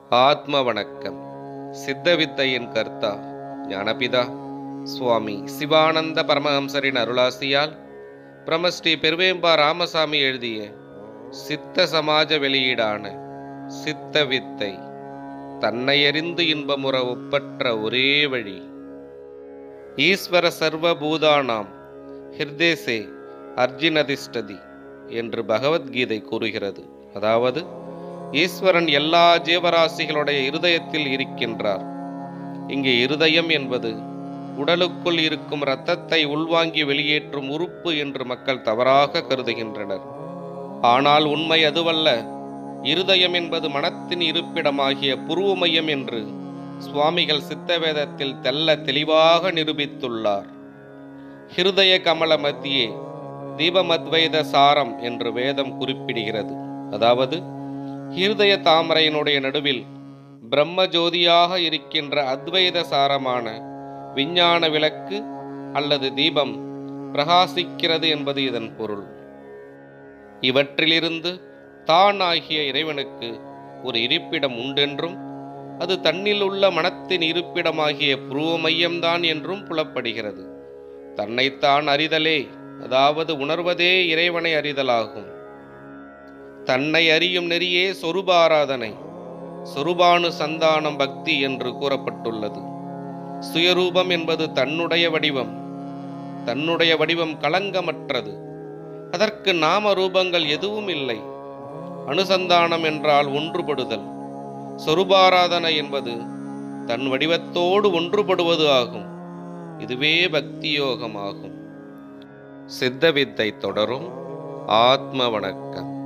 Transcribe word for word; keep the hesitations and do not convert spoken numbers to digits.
ஆத்ம வணக்கம். சித்தவித்தையின் கர்த்தா ஞானபிதா சுவாமி சிவானந்த பரமஹம்சரின் அருளாசியால் பிரமஸ்ரீ பெருவேம்பா ராமசாமி எழுதிய சித்த சமாஜ வெளியீடான சித்த வித்தை தன்னையறிந்து இன்பமுற ஒப்பற்ற ஒரே வழி. ஈஸ்வர சர்வபூதானாம் ஹிருதேசே அர்ஜுனதிஷ்டதி என்று பகவத்கீதை கூறுகிறது. அதாவது ஈஸ்வரன் எல்லா ஜீவராசிகளுடைய இருதயத்தில் இருக்கின்றார். இங்கே இருதயம் என்பது உடலுக்குள் இருக்கும் இரத்தத்தை உள்வாங்கி வெளியேற்றும் உறுப்பு என்று மக்கள் தவறாக கருதுகின்றனர். ஆனால் உண்மை அதுவல்ல. இருதயம் என்பது மனத்தின் இருப்பிடமாகிய புருவ மையம் என்று சுவாமிகள் சித்தவேதத்தில் தெல்ல தெளிவாக நிரூபித்துள்ளார். ஹிருதய கமல மத்தியே தீபமத்வைத சாரம் என்று வேதம் குறிப்பிடுகிறது. அதாவது ஹிருதய தாமரையினுடைய நடுவில் பிரம்ம ஜோதியாக இருக்கின்ற அத்வைத சாரமான விஞ்ஞான விளக்கு அல்லது தீபம் பிரகாசிக்கிறது என்பது இதன் பொருள். இவற்றிலிருந்து தான் ஆகிய இறைவனுக்கு ஒரு இருப்பிடம் உண்டென்றும் அது தன்னில் உள்ள மனத்தின் இருப்பிடமாகிய புருவ மையம்தான் என்றும் புலப்படுகிறது. தன்னைத்தான் அறிதலே, அதாவது உணர்வதே இறைவனை அறிதலாகும். தன்னை அறியும் நெறியே சொரூபாராதனை, சொரூபானு சந்தானம் பக்தி என்று கூறப்பட்டுள்ளது. சுயரூபம் என்பது தன்னுடைய வடிவம். தன்னுடைய வடிவம் களங்கமற்றது. அதற்கு நாம ரூபங்கள் எதுவும் இல்லை. அனுசந்தானம் என்றால் ஒன்றுபடுதல். சொரூபாராதனை என்பது தன் வடிவத்தோடு ஒன்றுபடுவது ஆகும். இதுவே பக்தி யோகம் ஆகும். சித்த வித்தை தொடரும். ஆத்ம வணக்கம்.